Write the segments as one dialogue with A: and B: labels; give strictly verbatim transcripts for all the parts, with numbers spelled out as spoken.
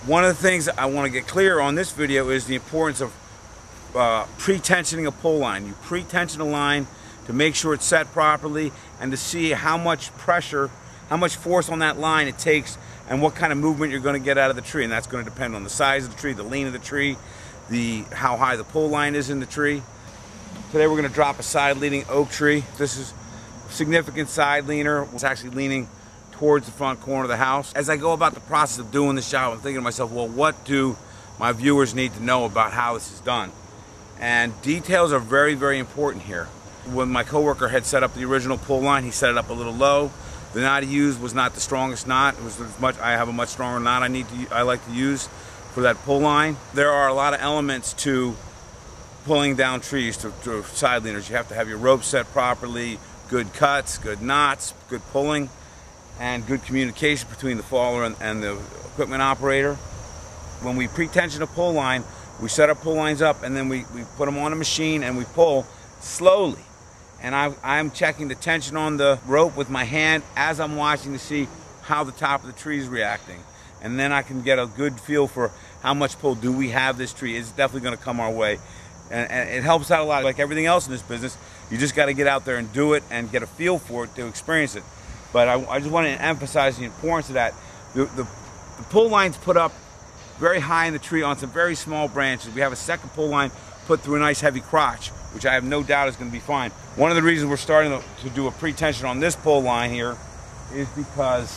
A: One of the things I want to get clear on this video is the importance of uh, pre-tensioning a pull line. You pre-tension a line to make sure it's set properly and to see how much pressure, how much force on that line it takes and what kind of movement you're going to get out of the tree. And that's going to depend on the size of the tree, the lean of the tree, the how high the pull line is in the tree. Today we're going to drop a side leaning oak tree. This is a significant side leaner. It's actually leaning towards the front corner of the house. As I go about the process of doing this job, I'm thinking to myself, well, what do my viewers need to know about how this is done? And details are very, very important here. When my coworker had set up the original pull line, he set it up a little low. The knot he used was not the strongest knot. It was much. I have a much stronger knot I need to. I like to use for that pull line. There are a lot of elements to pulling down trees, to, to side leaners. You have to have your rope set properly, good cuts, good knots, good pulling, and good communication between the faller and, and the equipment operator. When we pre-tension a pull line, we set our pull lines up and then we, we put them on a machine and we pull slowly. And I, I'm checking the tension on the rope with my hand as I'm watching to see how the top of the tree is reacting. And then I can get a good feel for how much pull do we have this tree. It's definitely going to come our way. And, and it helps out a lot. Like everything else in this business, you just got to get out there and do it and get a feel for it to experience it. But I, I just want to emphasize the importance of that. The, the, the pull line's put up very high in the tree on some very small branches. We have a second pull line put through a nice heavy crotch, which I have no doubt is going to be fine. One of the reasons we're starting to, to do a pre-tension on this pull line here is because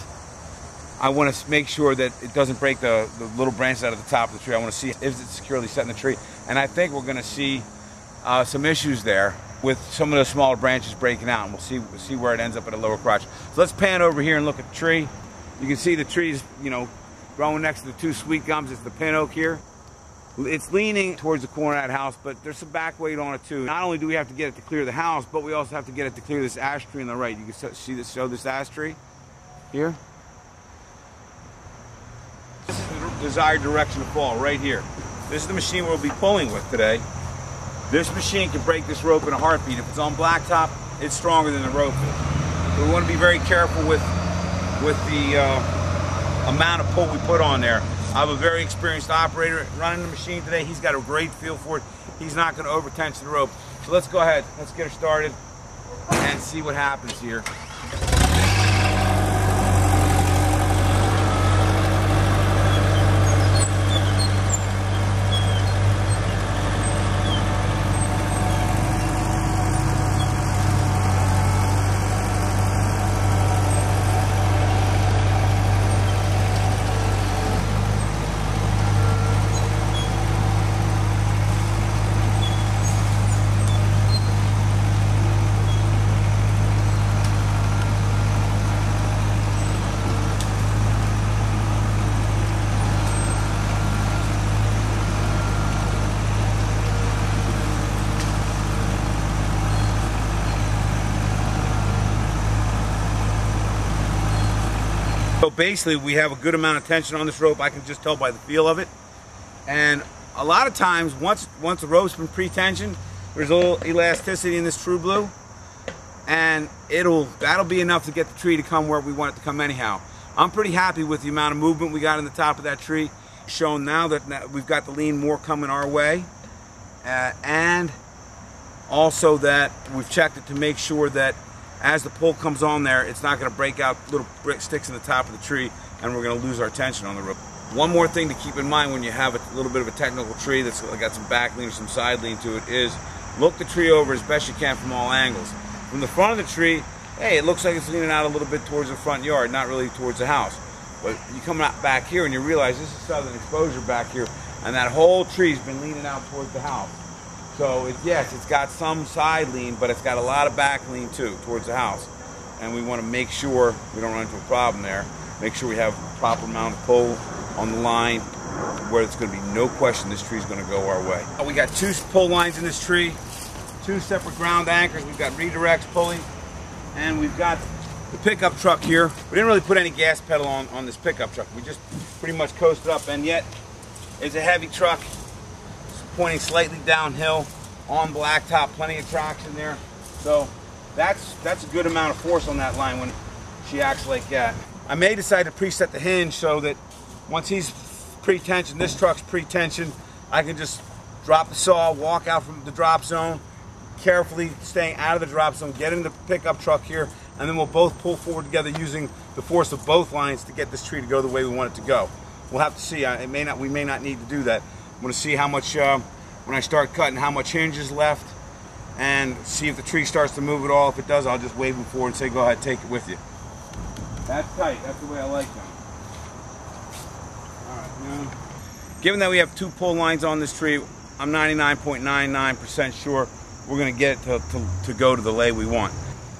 A: I want to make sure that it doesn't break the, the little branches out of the top of the tree. I want to see if it's securely set in the tree. And I think we're going to see uh, some issues there with some of the smaller branches breaking out, and we'll see we'll see where it ends up at a lower crotch. So let's pan over here and look at the tree. You can see the tree's, you know, growing next to the two sweet gums. It's the pin oak here. It's leaning towards the corner of that house, but there's some back weight on it too. Not only do we have to get it to clear the house, but we also have to get it to clear this ash tree on the right. You can see this, show this ash tree here. This is the desired direction to fall, right here. This is the machine we'll be pulling with today. This machine can break this rope in a heartbeat. If it's on blacktop, it's stronger than the rope is. So we want to be very careful with, with the uh, amount of pull we put on there. I have a very experienced operator running the machine today. He's got a great feel for it. He's not going to over-tension the rope. So let's go ahead. Let's get her started and see what happens here. So basically we have a good amount of tension on this rope. I can just tell by the feel of it. And a lot of times once once the rope's been pre-tensioned, there's a little elasticity in this True Blue, and it'll that'll be enough to get the tree to come where we want it to come anyhow. I'm pretty happy with the amount of movement we got in the top of that tree. Shown now that we've got the lean more coming our way, uh, and also that we've checked it to make sure that as the pull comes on there, it's not going to break out little brick sticks in the top of the tree and we're going to lose our tension on the rope. One more thing to keep in mind when you have a little bit of a technical tree that's got some back lean or some side lean to it is look the tree over as best you can from all angles. From the front of the tree, hey, it looks like it's leaning out a little bit towards the front yard, not really towards the house. But you come out back here and you realize this is southern exposure back here, and that whole tree's been leaning out towards the house. So it, yes, it's got some side lean, but it's got a lot of back lean too, towards the house. And we want to make sure we don't run into a problem there. Make sure we have the proper amount of pull on the line where it's going to be no question this tree's going to go our way. We got two pull lines in this tree, two separate ground anchors. We've got redirects pulling, and we've got the pickup truck here. We didn't really put any gas pedal on, on this pickup truck. We just pretty much coasted up, and yet it's a heavy truck. Pointing slightly downhill on blacktop, plenty of traction there. So that's that's a good amount of force on that line when she acts like that. I may decide to preset the hinge so that once he's pre-tensioned. This truck's pre-tensioned. I can just drop the saw, walk out from the drop zone, carefully staying out of the drop zone, get in the pickup truck here, and then we'll both pull forward together using the force of both lines to get this tree to go the way we want it to go. We'll have to see. It may not. We may not need to do that. I'm going to see how much, uh, when I start cutting, how much hinge is left, and see if the tree starts to move at all. If it does, I'll just wave him forward and say, go ahead, take it with you. That's tight. That's the way I like them. All right, now, given that we have two pull lines on this tree, I'm ninety-nine point nine nine percent sure we're going to get it to, to, to go to the lay we want.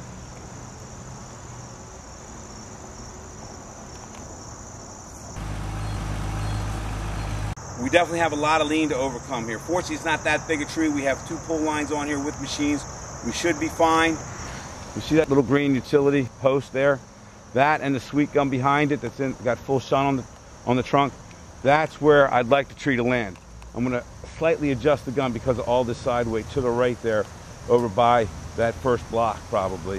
A: We definitely have a lot of lean to overcome here. Fortunately, it's not that big a tree. We have two pull lines on here with machines. We should be fine. You see that little green utility post there? That and the sweet gum behind it that's in, got full sun on the, on the trunk. That's where I'd like the tree to land. I'm going to slightly adjust the gun because of all this side weight to the right there, over by that first block probably.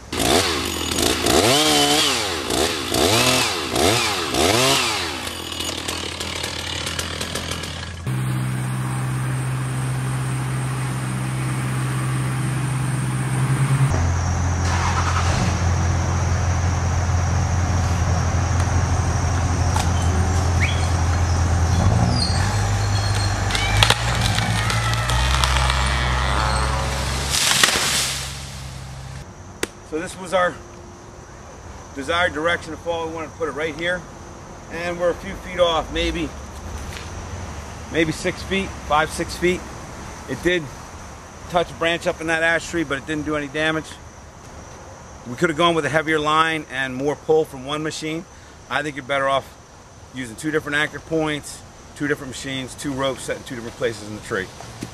A: So this was our desired direction to fall. We wanted to put it right here, and we're a few feet off, maybe, maybe six feet, five, six feet. It did touch a branch up in that ash tree, but it didn't do any damage. We could have gone with a heavier line and more pull from one machine. I think you're better off using two different anchor points, two different machines, two ropes set in two different places in the tree.